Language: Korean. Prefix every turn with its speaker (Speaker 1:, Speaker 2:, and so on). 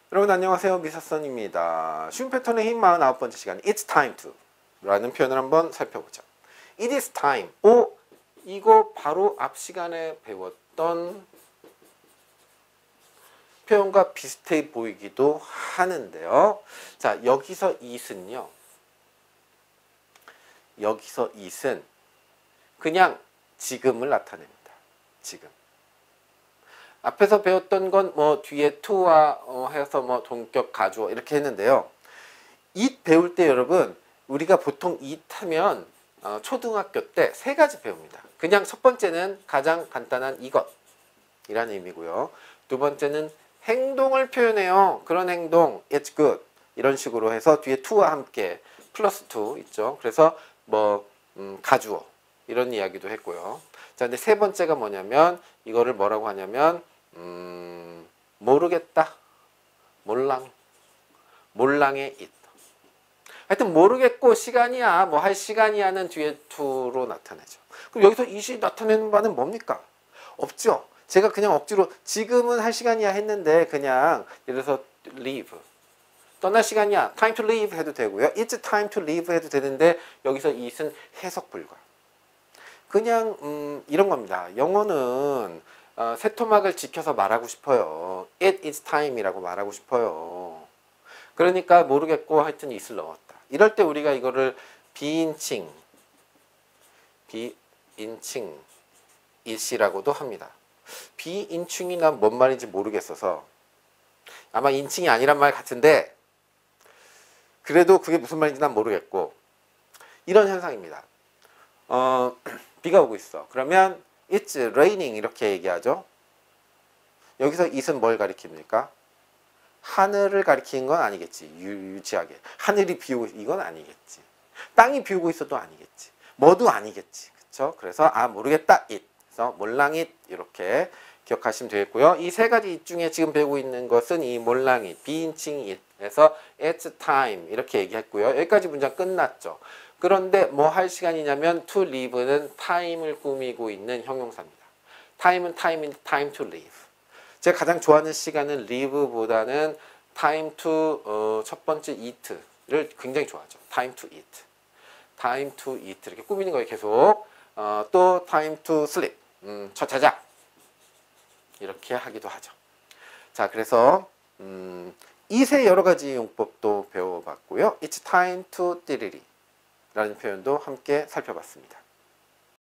Speaker 1: 여러분 안녕하세요. 미사선입니다. 쉬운 패턴의 힘 49번째 시간 It's time to 라는 표현을 한번 살펴보죠. It is time. 이거 바로 앞 시간에 배웠던 표현과 비슷해 보이기도 하는데요. 자, 여기서 it은요. 여기서 it은 그냥 지금을 나타냅니다. 지금. 앞에서 배웠던 건 뭐 뒤에 to와 해서 뭐 동격 가주어 이렇게 했는데요. it 배울 때 여러분 우리가 보통 it 하면 초등학교 때 세 가지 배웁니다. 그냥 첫 번째는 가장 간단한 이것이라는 의미고요. 두 번째는 행동을 표현해요. 그런 행동, it's good 이런 식으로 해서 뒤에 to와 함께 플러스 to 있죠. 그래서 뭐 가주어 이런 이야기도 했고요. 자, 근데 세 번째가 뭐냐면 이거를 뭐라고 하냐면 모르겠다, 몰랑의 it. 하여튼 모르겠고 시간이야, 뭐 할 시간이야는 뒤에 to로 나타내죠. 그럼 여기서 it이 나타내는 바는 뭡니까? 없죠. 제가 그냥 억지로 지금은 할 시간이야 했는데 그냥 예를 들어서 leave, 떠날 시간이야, time to leave 해도 되고요. It's time to leave 해도 되는데 여기서 it은 해석 불가. 그냥 이런 겁니다. 영어는 세토막을 지켜서 말하고 싶어요. It is time 이라고 말하고 싶어요. 그러니까 모르겠고 하여튼 it을 넣었다. 이럴 때 우리가 이거를 비인칭 it이라고도 합니다. 비인칭이 난 뭔 말인지 모르겠어서 아마 인칭이 아니란 말 같은데 그래도 그게 무슨 말인지 난 모르겠고 이런 현상입니다. 비가 오고 있어. 그러면 It's raining 이렇게 얘기하죠. 여기서 it은 뭘 가리킵니까? 하늘을 가리키는 건 아니겠지. 유치하게. 하늘이 비오고 이건 아니겠지. 땅이 비오고 있어도 아니겠지. 뭐도 아니겠지. 그쵸? 그래서 모르겠다 it. 그래서 몰랑잇 이렇게 기억하시면 되겠고요. 이 세 가지 it 중에 지금 배우고 있는 것은 이 몰랑잇, 비인칭 it에서 it's time 이렇게 얘기했고요. 여기까지 문장 끝났죠. 그런데 뭐 할 시간이냐면 to leave는 time을 꾸미고 있는 형용사입니다. time은 time to leave. 제가 가장 좋아하는 시간은 leave보다는 time to 첫 번째 eat를 굉장히 좋아하죠. time to eat. time to eat 이렇게 꾸미는 거예요. 계속. 또 time to sleep. 자자. 이렇게 하기도 하죠. 자, 그래서 it의 여러 가지 용법도 배워봤고요. It's time to 띠리리 라는 표현도 함께 살펴봤습니다.